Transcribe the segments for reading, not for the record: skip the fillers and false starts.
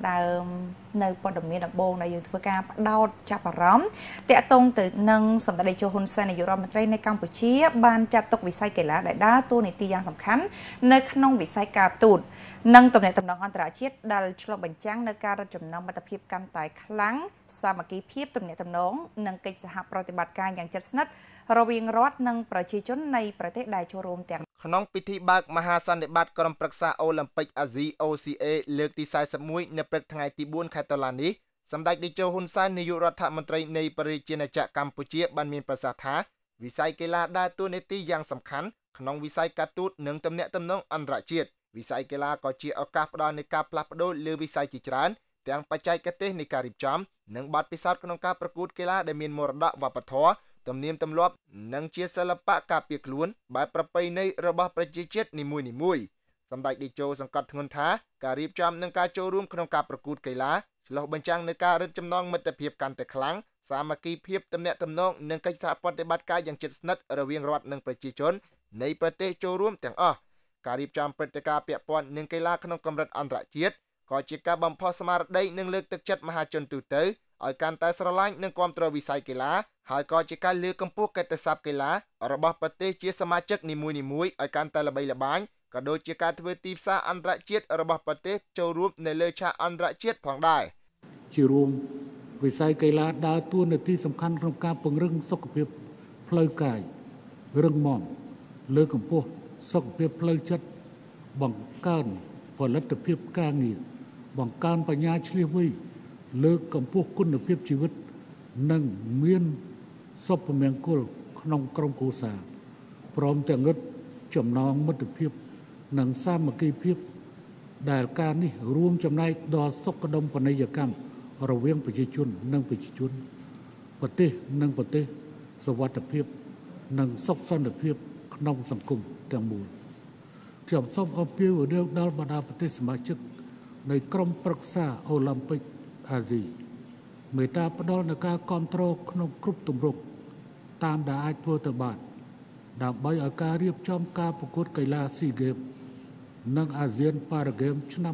ដើមនៅព័ត៌មានដំបូងដែលយើងធ្វើការបដោតចាប់អារម្មណ៍តាក់ទងទៅនឹងសម្ដេចតេជោហ៊ុនសែននាយករដ្ឋមន្ត្រីនៃកម្ពុជាបានចាត់ទុកវិស័យកីឡាដែលដើរតួនាទីយ៉ាងសំខាន់នៅក្នុងវិស័យការទូតនិងទំនាក់ទំនងអន្តរជាតិដែលឆ្លុះបញ្ចាំងនៅការរឹតចំណងមិត្តភាពកាន់តែខ្លាំងសាមគ្គីភាពទំនាក់ទំនងនិងកិច្ចសហប្រតិបត្តិការយ៉ាងជិតស្និទ្ធរវាងរដ្ឋនិងប្រជាជននៃប្រទេសដែលចូលរួមទាំងក្នុងពិធីបើកមហាសន្និបាតក្រុមប្រឹក្សាអូឡ িম্প ិកអាស៊ី OCA លើកទី41នៅព្រឹកថ្ងៃទី4ខែតុលានេះសម្ដេចតេជោហ៊ុនសែននាយករដ្ឋមន្ត្រីនៃប្រជាណាចក្រកម្ពុជាបានមានប្រសាសន៍ថាវិស័យកីឡាដើរតួនាទីយ៉ាងសំខាន់ក្នុងវិស័យការទូតនិងទំនាក់ទំនងអន្តរជាតិវិស័យកីឡាក៏ជាឱកាសផ្ដល់នៃការផ្លាស់ប្ដូរលើវិស័យជាច្រើនទាំងបច្ចេកទេសនៃការរៀបចំនិងបទពិសោធន៍ក្នុងការប្រកួតកីឡាដែលមានមរតកវប្បធម៌ទំនៀមទម្លាប់និងជាសិល្បៈការពារខ្លួនបែបប្រពៃណីរបស់ប្រជាជាតិនីមួយៗសម្ដេចតេជោសង្កត់ធ្ងន់ថាការរៀបចំនិងការចូលរួមក្នុងការប្រកួតកីឡាឆ្លុះបញ្ចាំងនូវការរឹតចំណងមិត្តភាពកាន់តែខ្លាំងសាមគ្គីភាពទំនាក់ទំនងនិងកិច្ចសហប្រតិបត្តិការយ៉ាងជិតស្និទ្ធរវាងរដ្ឋនិងប្រជាជននៃប្រទេសចូលរួមទាំងអស់ការរៀបចំព្រឹត្តិការណ៍ពាក់ព័ន្ធនឹងកីឡាក្នុងកម្រិតអន្តរជាតិក៏ជាការបំផុសស្មារតីនិងលើកទឹកចិត្តមហាជនទូទៅឲ្យកាន់តែស្រឡាញ់និងគាំទ្រវិស័យកីឡាហើយក៏ជាការលើកកម្ពស់កិត្តិស័ព្ទកីឡារបស់ប្រទេសជាសមាជិកនីមួយៗឲ្យកាន់តែល្បីល្បាញក៏ដូចជាការធ្វើទីផ្សារអន្តរជាតិរបស់ប្រទេសចូលរួមនៅលើឆាកអន្តរជាតិផងដែរជារួមវិស័យកីឡាដើរតួនាទីសំខាន់ក្នុងការពង្រឹងសុខភាពផ្លូវកាយរឹងមាំលើកកម្ពស់សុខភាពផ្លូវចិត្តបង្កើនផលិតភាពការងារបង្កើនបញ្ញាឆ្លៀសវៃលើកកម្ពស់គុណភាពជីវិតនិងមានសុភមង្គលក្នុងក្រុមគ្រួសារព្រមទាំងរឹតចំណងមិត្តភាពនិងសាមគ្គីភាពដែលការនេះរួមចំណែកដល់សុខដុមនីយកម្មរវាងប្រជាជននិងប្រជាជនប្រទេសនិងប្រទេសសុវត្ថិភាពនិងសុខសន្តិភាពក្នុងសង្គមទាំងមូលខ្ញុំសូមអរគុណដល់បណ្ដាប្រទេសសមាជិកនៃក្រុមប្រឹក្សាអូឡ িম্প ិកអាស៊ីមេត្តាផ្ដល់នូវការគាំទ្រក្នុងគ្រប់ទម្រង់តាមដែលអាចធ្វើទៅបានដើម្បីឲ្យការរៀបចំការប្រកួតកីឡាស៊ីហ្គេមនិងអាស៊ានប៉ារ៉ាហ្គេមឆ្នាំ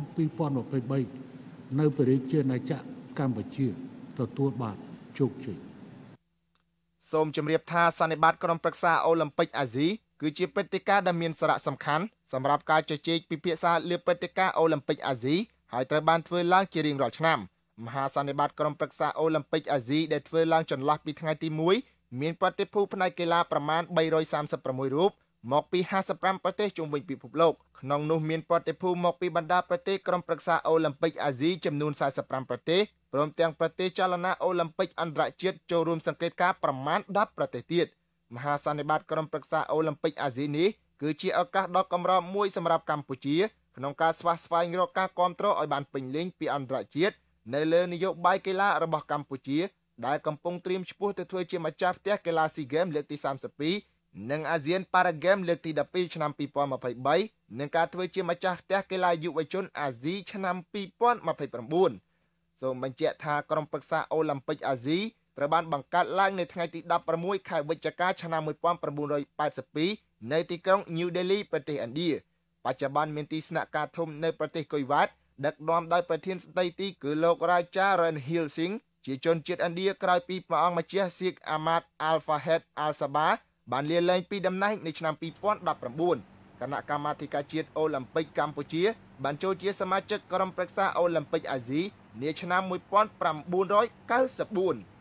2023នៅព្រះរាជាណាចក្រកម្ពុជាទទួលបានជោគជ័យសូមជម្រាបថាសន្និបាតក្រុមប្រឹក្សាអូឡ িম্প ិកអាស៊ីគឺជាព្រឹត្តិការណ៍ដែលមានសារៈសំខាន់សម្រាប់ការជជែកពិភាក្សាលើព្រឹត្តិការណ៍អូឡ িম্প ិកអាស៊ីហើយត្រូវបានធ្វើឡើងជារៀងរាល់ឆ្នាំមហាសន្និបាតក្រុមប្រឹក្សាអូឡ িম্প ិកអាស៊ីដែលធ្វើឡើងចន្លោះពីថ្ងៃទី1មានប្រតិភូផ្នែកកីឡាប្រមាណ336រូបមកពី55ប្រទេសជុំវិញពិភពលោកក្នុងនោះមានប្រតិភូមកពីបណ្ដាប្រទេសក្រុមប្រឹក្សាអូឡ িম্প ិកអាស៊ីចំនួន45ប្រទេសព្រមទាំងប្រទេសចលនាអូឡ িম্প ិកអន្តរជាតិចូលរួមសង្កេតការណ៍ប្រមាណ10ប្រទេសទៀតមហាសន្និបាតក្រុមប្រឹក្សាអូឡ িম্প ិកអាស៊ីនេះគឺជាឱកាសដ៏កម្រមួយសម្រាប់កម្ពុជាក្នុងការស្វែងរកការគាំទ្រឲ្យបានពេញលេញពីអន្តរជាតិនៅលើនយោបាយកីឡារបស់កម្ពុជាដែលកំពុងត្រៀមឆ្ពោះទៅធ្វើជាម្ចាស់ផ្ទះកីឡាស៊ីហ្គេមលើកទី32និងអាស៊ានប៉ារ៉ាហ្គេមលើកទី12ឆ្នាំ2023និងការធ្វើជាម្ចាស់ផ្ទះកីឡាយុវជនអាស៊ីឆ្នាំ2029សូមបញ្ជាក់ថាក្រុមប្រឹក្សាអូឡ িম্প ិកអាស៊ីត្រូវបានបង្កើតឡើងនៅថ្ងៃទី16ខែវិច្ឆិកាឆ្នាំ1982នៅទីក្រុង New Delhi ប្រទេសឥណ្ឌាបច្ចុប្បន្នមានទីស្នាក់ការធំនៅប្រទេសកុយវ៉ាតដឹកនាំដោយប្រធានស្ដីទីគឺលោក Raja Ranhir Singh ជាជនជាតិឥណ្ឌាក្រោយពីព្រះអង្គម្ចាស់ Sheikh Ahmad Al Fayed Al Sabah បានលាលែងពីតំណែងនៅឆ្នាំ2019គណៈកម្មាធិការជាតិអូឡ িম্প ិកកម្ពុជាបានចូលជាសមាជិកក្រុមប្រឹក្សាអូឡ িম্প ិកអាស៊ីនាឆ្នាំ1994